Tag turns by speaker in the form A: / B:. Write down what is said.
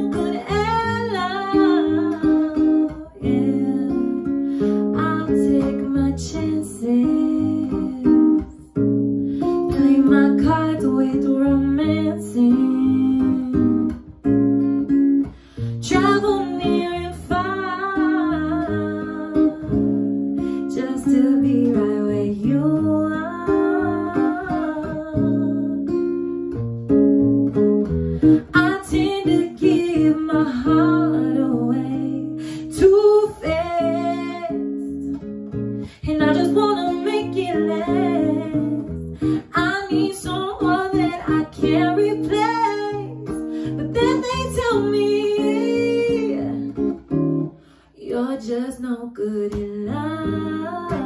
A: no good at love. Yeah, I'll take my chances, play my cards with romancing, travel near and far, just to be right where you are. I tend to give my heart away too fast, and I just wanna make it last. I need someone that I can't replace, but then they tell me you're just no good in love.